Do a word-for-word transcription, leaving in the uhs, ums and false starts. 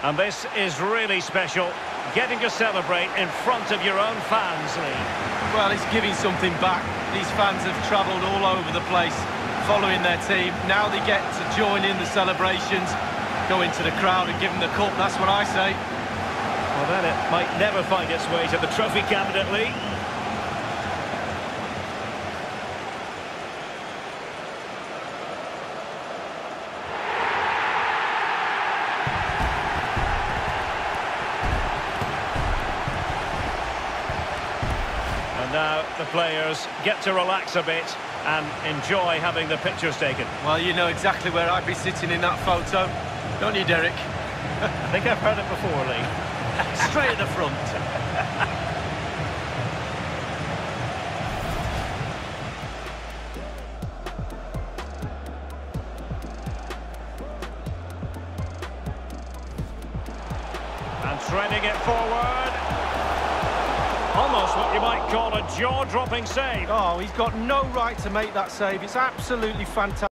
And this is really special, getting to celebrate in front of your own fans, Lee. Well, it's giving something back. These fans have travelled all over the place following their team. Now they get to join in the celebrations, go into the crowd and give them the cup. That's what I say. Well, then it might never find its way to the trophy cabinet, Lee. And now the players get to relax a bit and enjoy having the pictures taken. Well, you know exactly where I'd be sitting in that photo, don't you, Derek? I think I've heard it before, Lee. Straight at the front. And threading it forward. Almost what you might call a jaw-dropping save. Oh, he's got no right to make that save. It's absolutely fantastic.